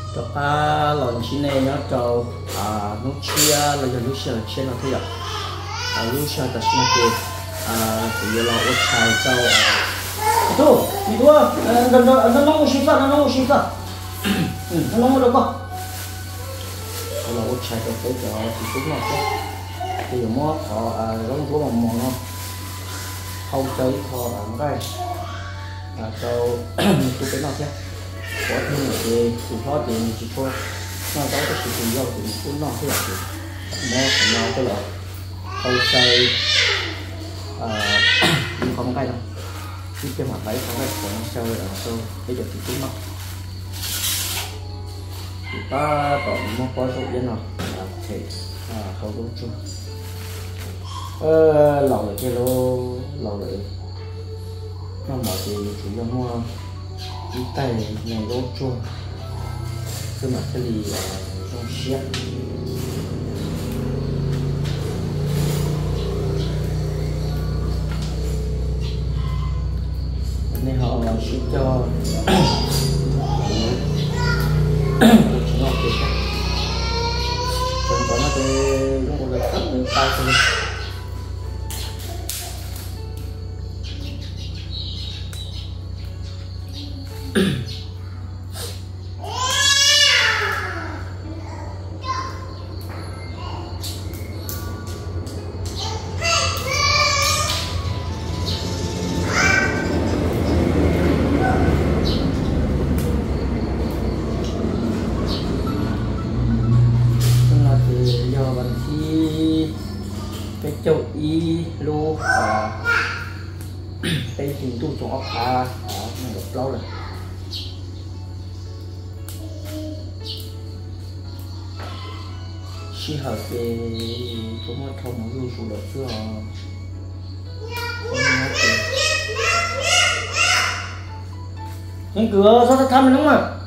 cho ta lòn chín này nó cho nó chia là giờ nó chia nó thế ạ nó chia ta xin kê thì giờ là ô chai cho tu đi tua nó nóng xin sao nó nóng xin sao nó nóng được không là ô chai cho tới cho thì cũng là thế thì mua họ giống của một món nó không tới họ đây cho tôi cái nào thế có thêm một cái thì khó thì mình chỉ thôi nó đó cái sự tự do thì mình cũng nó thế là gì nó phải nói cái là không xây nhưng không cái đâu cái mặt đấy không cái còn sơ là sơ bây giờ thì chúng nó thì ta còn một có số dân nào thì không đúng chưa lẩu lại cái lô lẩu lại nó bảo thì chủ yếu mua cái tay này lô chua cứ mặc cái gì trong xiết nên họ sẽ cho chúng nó kể khác còn có nó cái nó còn là thấp nữa ta không cái châu y lô cái hình tu trong ốc này gặp lâu rồi chỉ hợp về chúng nó thông nó lưu số được chưa cái cửa sao thăm đúng không ạ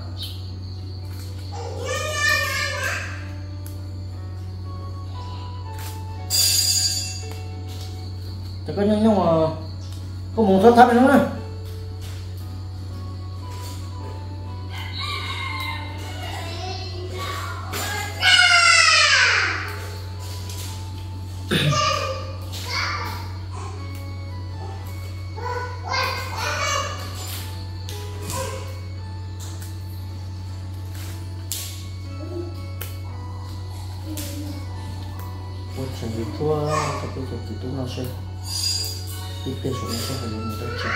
có nhưng mà có muốn thắt thắt nữa này một chuẩn bị thua các cái chuẩn bị tung nào xem đi tiền số nó sẽ phải dùng một đợt chỉnh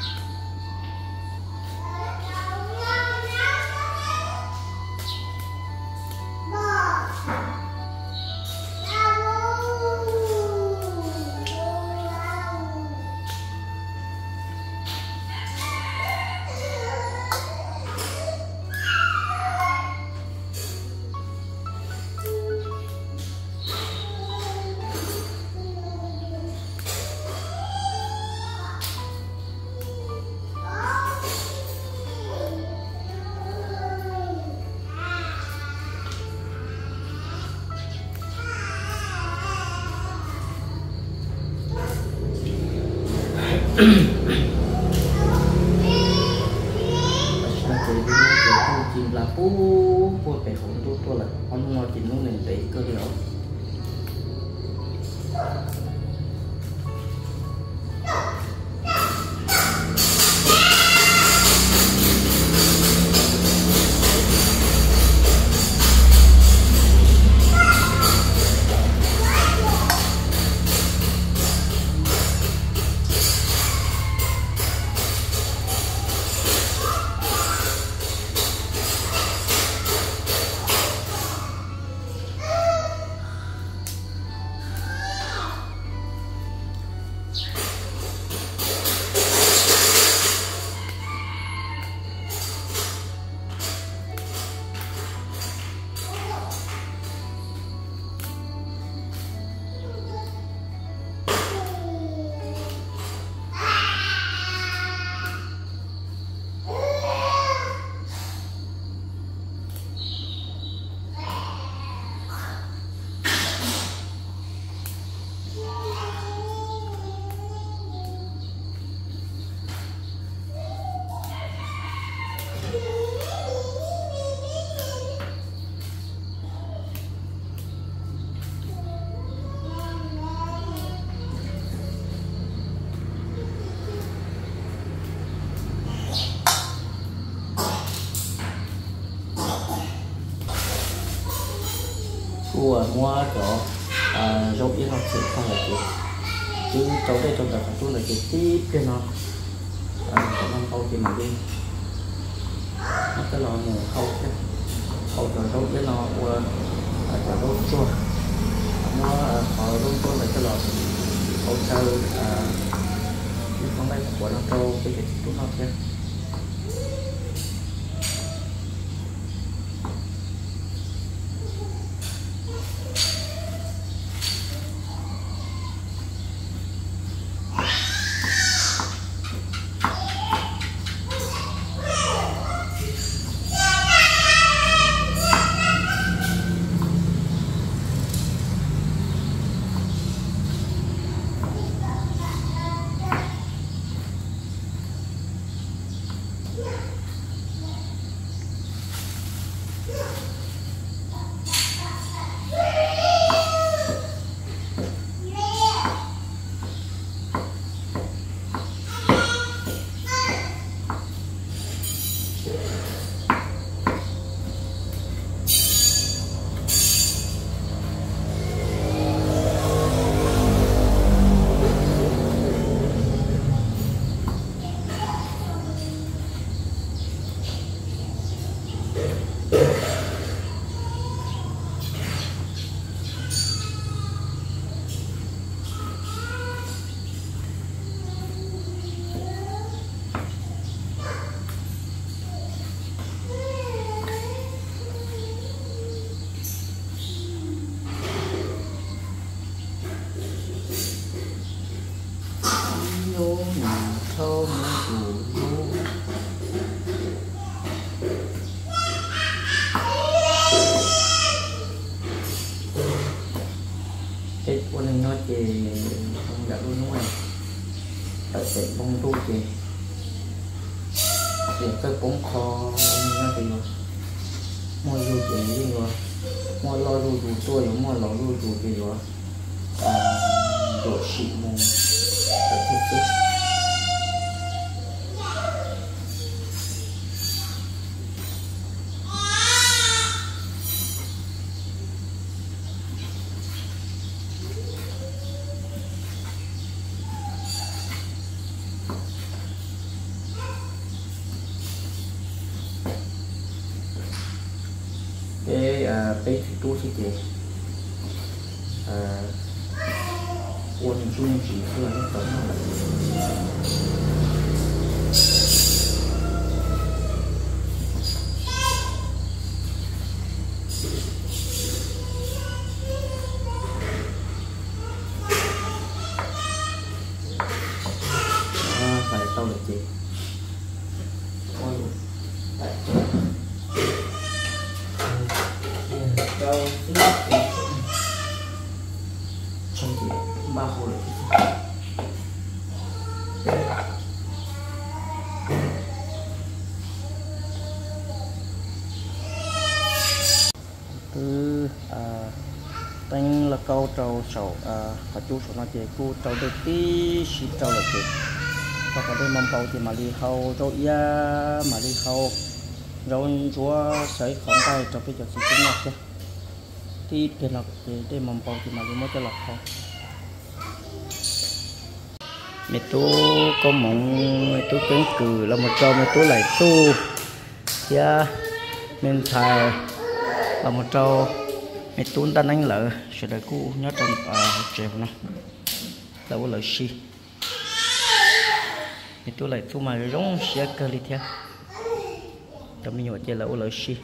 chim là phú phải không tôi là ông ngồi chim nó nền tệ cơ điều của mua chỗ rau yên học sẽ không là gì chứ cháu đây trong tập tôi là cái tí cái nó có năm câu thì mà đi nó cái lò này khâu cái khâu rồi rau cái nó của rau chua nó họ rau chua là cái lò khâu sau cái con đây của nó trâu cái tôi học kia cái con này nó chỉ không đã luôn ngoài tại sẽ bông tu thì cái bóng kho nó thì mua dù gì đi rồi mua lo dù dù tôi mua lo dù dù thì rồi đồ xịn mông cái tu thì gì quân chung chỉ là nó tấn phải tao được gì trong thì ba hồi từ tên là câu trâu sầu và chú sầu nó chỉ cu trâu được tí xí trâu là gì và có đây mầm bầu thì mà đi hầu rồi mà đi hầu rồi chúa sấy khoảng tay cho bây giờ chỉ tính ngọc thôi thì tiền lọc để mầm bầu thì mà đi mới cho lọc không mẹ tú có mộng mẹ tú cứng cừ là một trâu mẹ tú lại tu ya mình xài là một trâu mẹ tú đang đánh lợ sẽ đợi cô nhớ trong trèo nó là có lợi si mẹ tú lại tu mà giống xe cơ đi theo trong mình chơi là có lợi si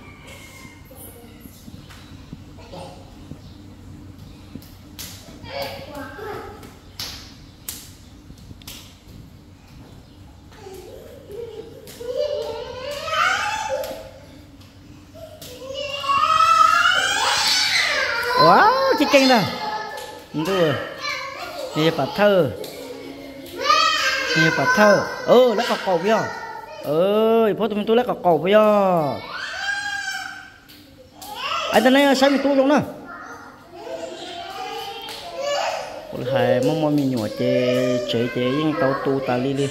wow chị kinh rồi đưa nghe bà thơ lấy cọc cầu với ơi phố tụi tôi lấy cọc cầu với anh tên này sao mình tu luôn nè hai mong mình nhỏ chế những tàu tu ta li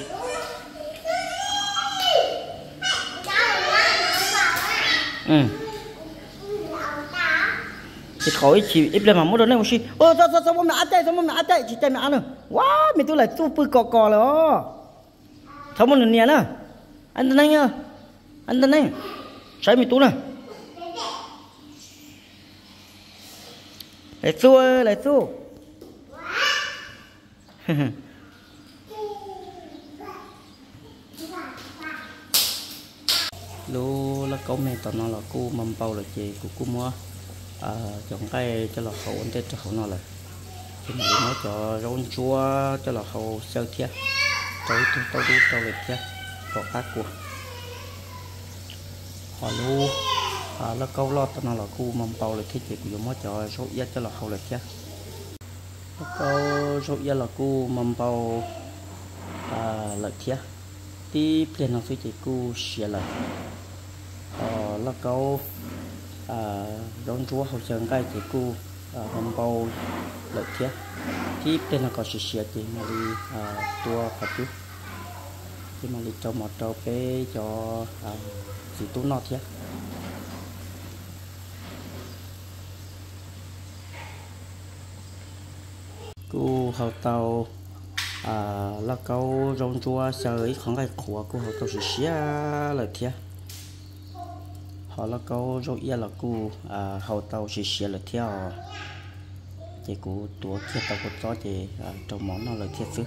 chỉ khỏi chỉ ít lên mà mua đồ này một xí ô sao bố mẹ ăn tay chỉ tay mẹ ăn nữa quá mẹ tôi lại tu bự cò rồi sao mua nè nè anh tên này nhá anh tên này sai mẹ tôi nè lại xua lú là câu này tao nó là cô mâm bao là chị của cô mua trồng cây cho là hậu ổn định cho hậu nó là thì mình nói cho rau chua cho là hậu sơ thiệt tao lịch thiệt có khác của họ lú là câu lo tao nó là cô mâm bao là thiết chị của mua cho số ít cho là hậu lịch thiệt câu số ít là cô mâm bao lịch thiệt tí tiền nó sẽ chỉ cô xia lại là câu rong chúa hậu sơn cái chỉ cô mâm bao lợi thế tí tiền nó có xia thì mà đi tua phải chứ thì mà đi cho một trâu bé cho chỉ tú nó thế cô hậu tàu là câu rong chúa sợi khoảng cái khóa của họ tàu xia lợi thế họ là câu rong ia là cô hậu tàu xia lợi thế chỉ cô tua kia tàu có chó thì trong món nó lợi thế chứ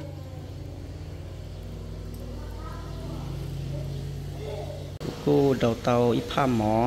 cô đầu tàu ít pha mỏ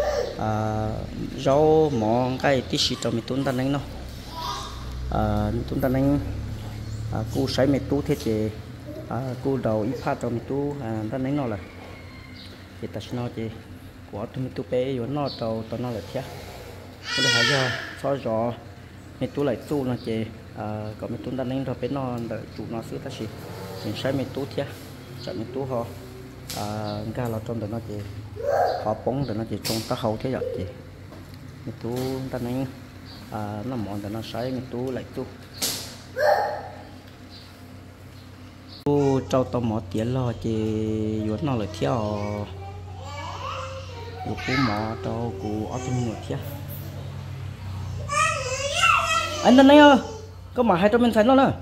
rau mỏ cái tí xịt cho mình tuấn ta đánh nó tuấn ta đánh cô sấy mệt tú thế thì cô đầu ít pha cho mệt tú ta đánh nó là thì ta nó thì của tôi mệt tú bé rồi nó tàu nó là thế tôi hỏi cho so rõ mệt tú lại tu là chị còn mệt tú ta đánh rồi bé nó chủ nó xứ ta chỉ mình sấy mệt tú thế chọn mệt tú họ ga là trong đó nó chị họ bóng để nó chỉ trong ta hậu thế rồi chị mệt tú ta đánh nó mòn để nó sấy mệt tú lại tu cô trâu tao mỏ tiền lo chị vốn nó là theo cô mỏ trâu cô ở trong người theo anh tên này ơi có mà hai trăm bên phải nó nè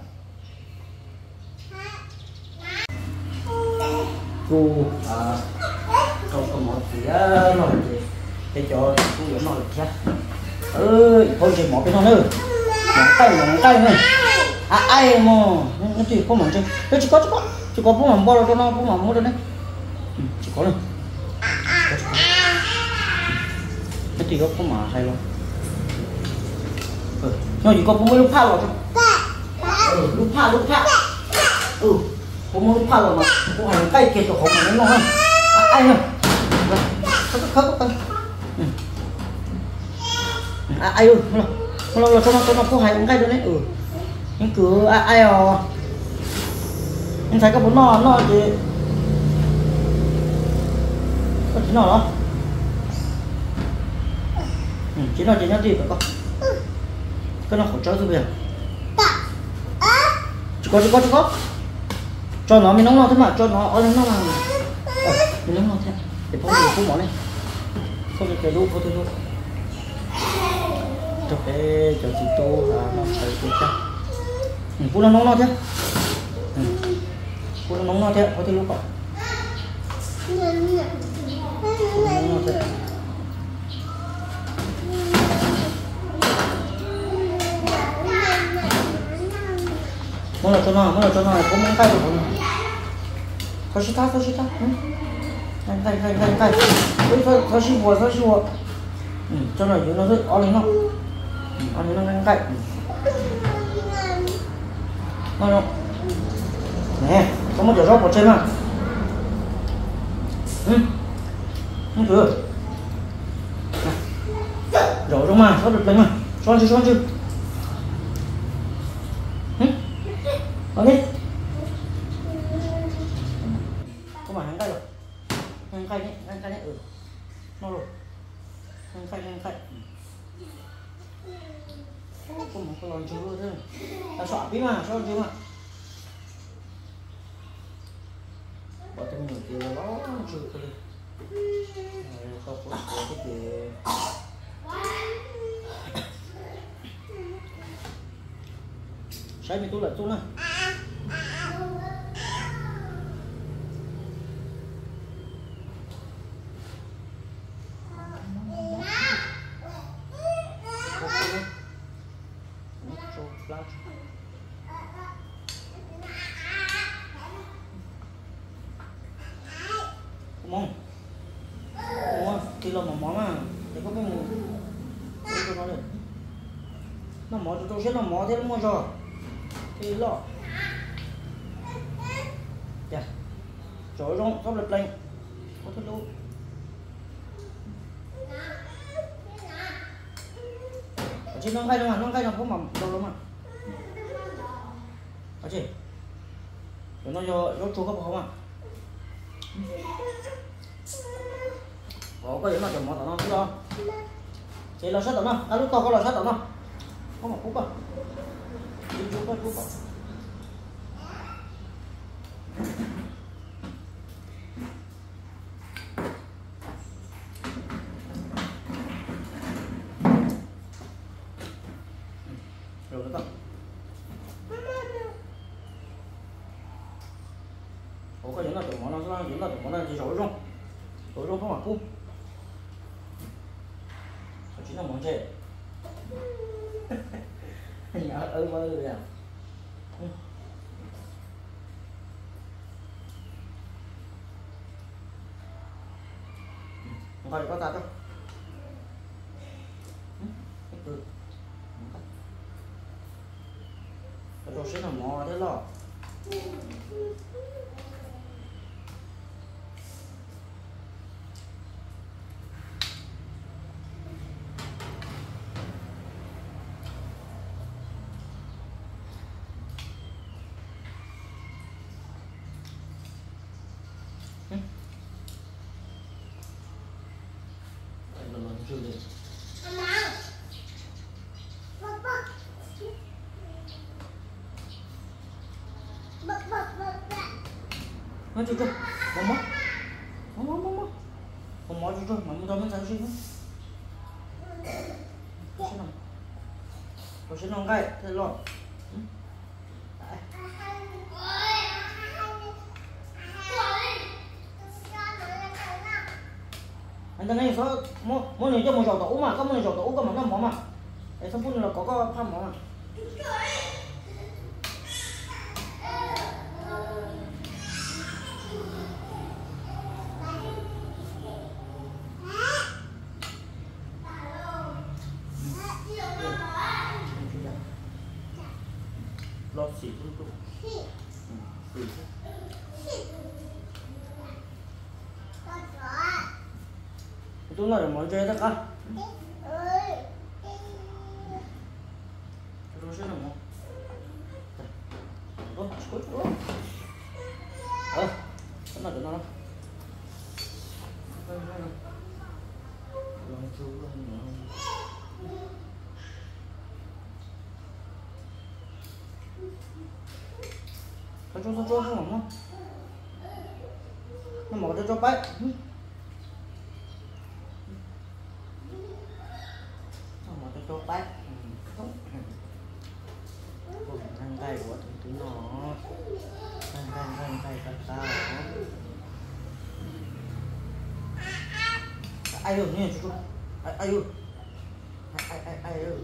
cô trâu tao mỏ tiền lo chị để cho cô vốn nó là theo thôi chị mỏ bên nó nữa mỏ tay nữa ai mà nó chỉ có mỏng chứ chỉ có bố mỏng bao đâu cho nó bố mỏng mua đâu đấy chỉ có này cái thì có mà hay luôn nó chỉ có bố lúc pha rồi lúc pha bố mua lúc pha rồi mà bố hành cây kia cho khổ mà nó ngon hơn ai nhá khóc ai ơi nó cho nó bố hành cây rồi đấy nhưng cứ ai à anh thấy có bốn nó thì có chỉ nó đó chỉ nó gì phải có cái nó khẩu trang rồi bây giờ chỉ có cho nó mình nóng nó thế mà cho nó ở nó mà mình nóng nó thế để phong món này không được cái đu thôi cho cái cho chị tô nó thấy cái chắc cô nó nóng nó thế cô nó nóng nó thế có thể lúc không mới là cho nó có mấy cây rồi thôi xí ta cây thôi xí bùa cho nó dưới nó rất o lên nó cây nó nè có một chỗ rau ở trên mà không được rau trong mà sao được lấy mà xoan chưa con đi có mà hàng cây rồi hàng cây nhé nó rồi hàng cây không một cái lon chưa thôi ta xóa bí mà xóa chưa mà bỏ trong người kia nó chưa thôi không có cái gì Đây mình tu lại tu nè. Mong thì là một món mà để có cái mù cho nó được nó mỏ cho tôi sẽ nó mỏ thế nó mua rồi thì lọ dạ trời rong sắp lập lên có thật luôn chị nâng khay đâu mà nâng khay nào không mà đâu lắm mà à chị để nó cho chua có không à có gì mà chồng mỏ tao nó chưa chị là sát tao nó à lúc tao có là sát tao nó có một cúc à đi chú có cúc à rồi đó có cái gì là chồng mỏ nó sao gì là chồng mỏ nó chỉ rối rong không mà cúc chỉ là món chè nhà ơi mơ rồi à không phải có ta đâu cái đồ sẽ là mò thế lo nó chưa mắm chưa mắm tao mới sao chứ tôi sẽ nong cái thế rồi anh ta này sao mỗi người cho một giọt tủ mà có một giọt tủ có mà nó mỏ mà để xong phút là có pha mỏ mà lo xỉ tu tu nói là món chơi tất cả rồi sẽ là món ơ cái này nó cho không nó mỏ cho bay nó mỏ cho bay thằng tay của thằng nó thằng tay ta ai được nhỉ chú ai được ai được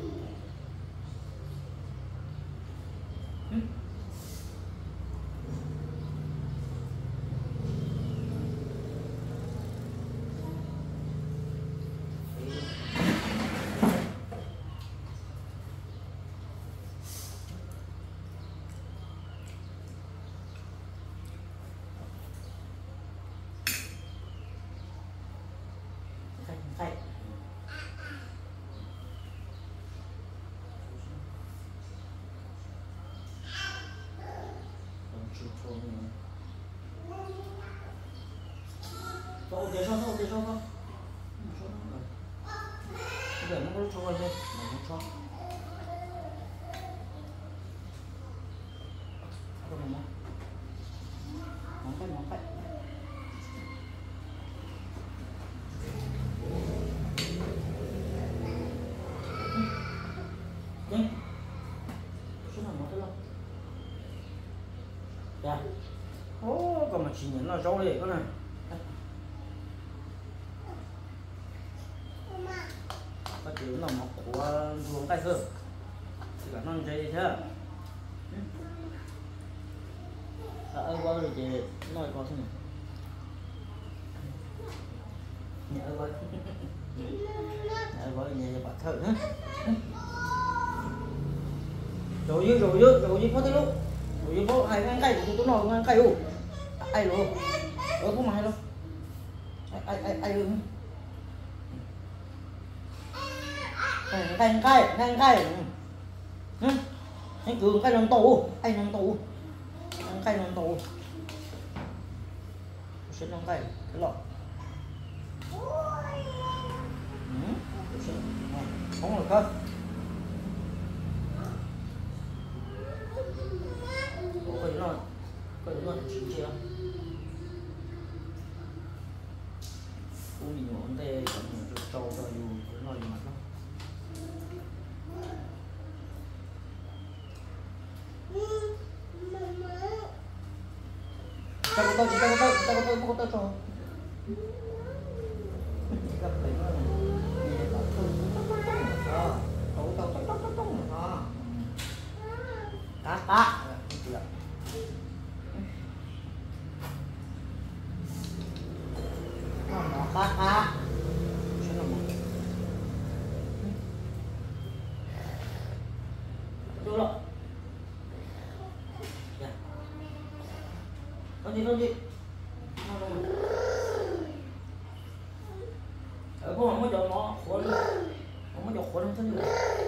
Hey. Để cho không? Để nó có cho vào đây, mà nó cho. Món phải. Đây. Số nào nó tới đâu? chỉ nhấn là rau đi con này. Có chữ là một của ruộng tay cơ thì cả non dây thế ở qua rồi chị nói có thế này nhà ở qua nhà bà thợ nữa rồi dưới có thế lúc rồi dưới có hai cái cây của tôi nói ngang cây luôn ai luôn ở có mà luôn ai luôn canh anh cường canh nón tù anh nón tù canh nón tù sẽ nón canh cái lọ không được không có những loại chín chưa ui nhỏ tê còn trâu rồi dù nói mặt lắm Kita kau tahu. Gặp phải nó này. Để bảo thôi. Tahu. Kakak. Kakak. Dulu. Ya. Lanjut. Cô không có cho nó khổ nữa. Không có cho khổ lắm thế nữa.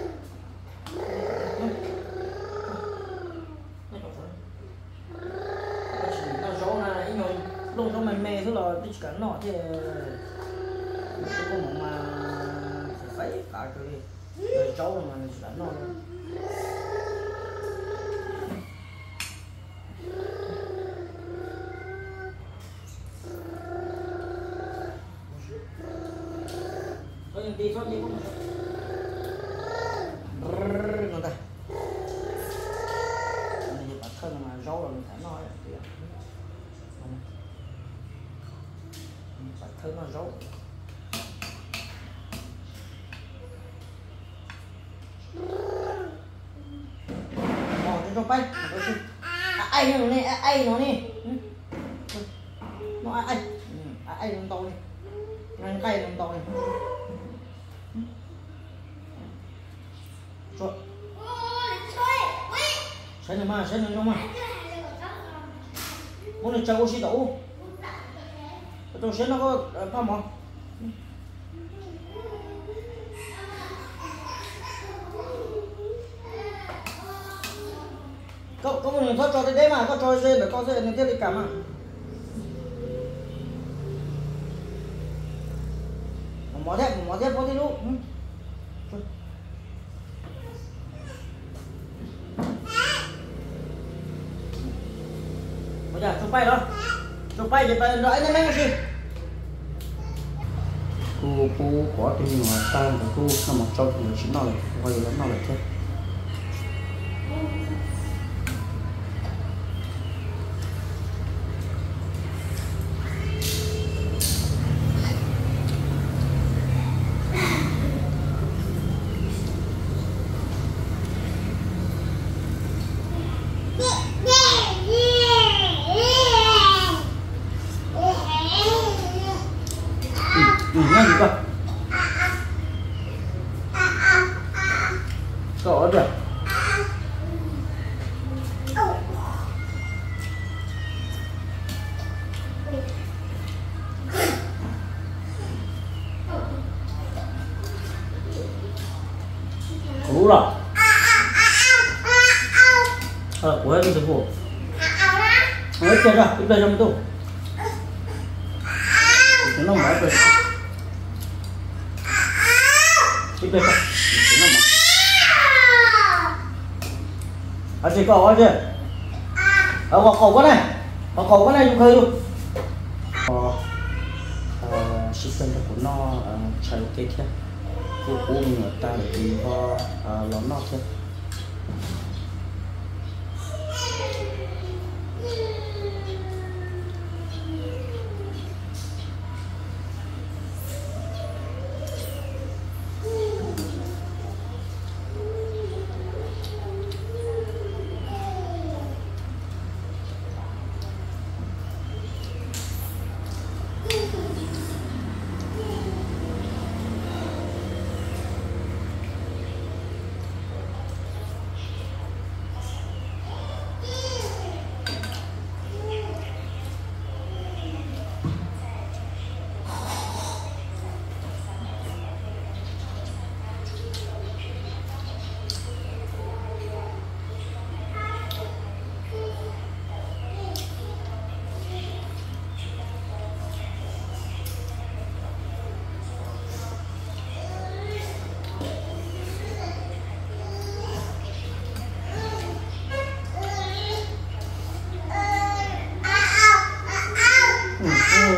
Nó rau này nhưng lông rau mềm thế là chỉ cần nó thì cô mà phải cả cái rau mà chỉ cần nó đi thôi đi không người ta này bản thân mà rau là mình phải nói bản thân là rau trong bay ai nó nè ai nó nè nó ai nó to nè ăn cây nó to nè Saya nama mau nak cago sih tahu betul saya nak apa mau có một người thoát cho đấy mà có cho dê để có dê này tiếp đi cả mà mỏ thép có tí lúc bây giờ chụp bay thì phải đợi nhanh lên gì cô có tiền mà ta của cô sao mà cho người chính nào này quay lắm nào lại thế nghe gì cơ có được đủ rồi của em sư phụ nói chơi ra tiếp đây trong tủ nó mở rồi tiếp đây không nó mở anh chị cậu chứ ở cổ cái này dùng khơi luôn system của nó chạy cái thế cô người ta để đi vào lón nó thế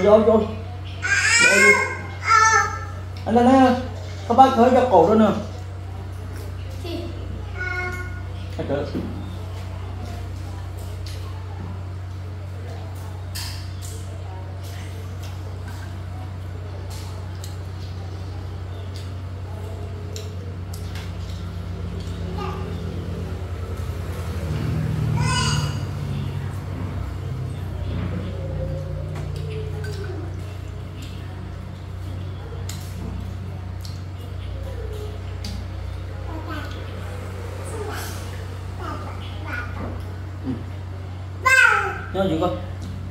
vô anh này các bác khởi cho cổ đó nè anh cỡ nhớ gì con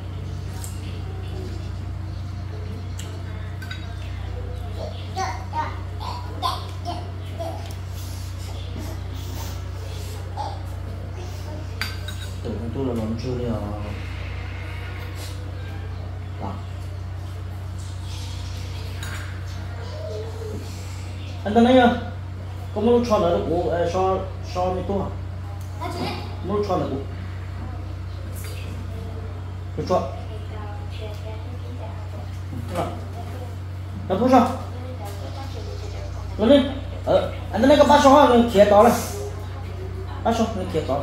tưởng tôi là món chưa nào anh ta nói nhá có muốn cho nó được của so như tôi muốn cho nó của được chưa nó không sao lên anh ta nói có ba số mình kia to này ba số mình kia to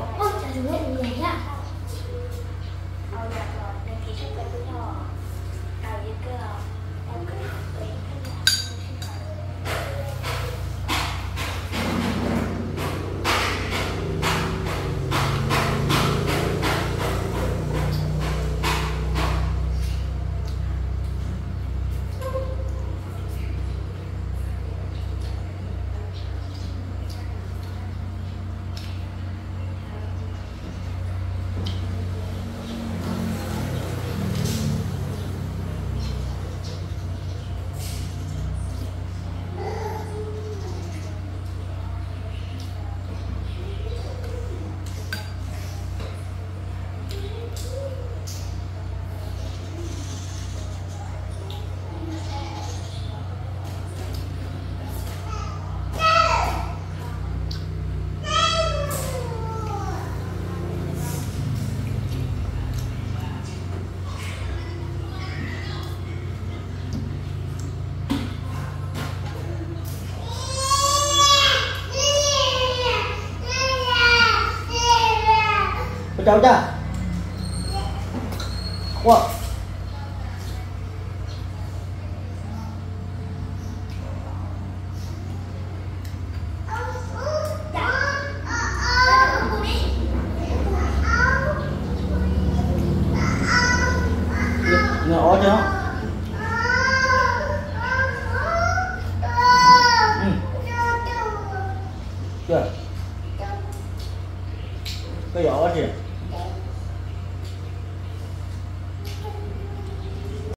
cháu cha wow nhỏ chưa chưa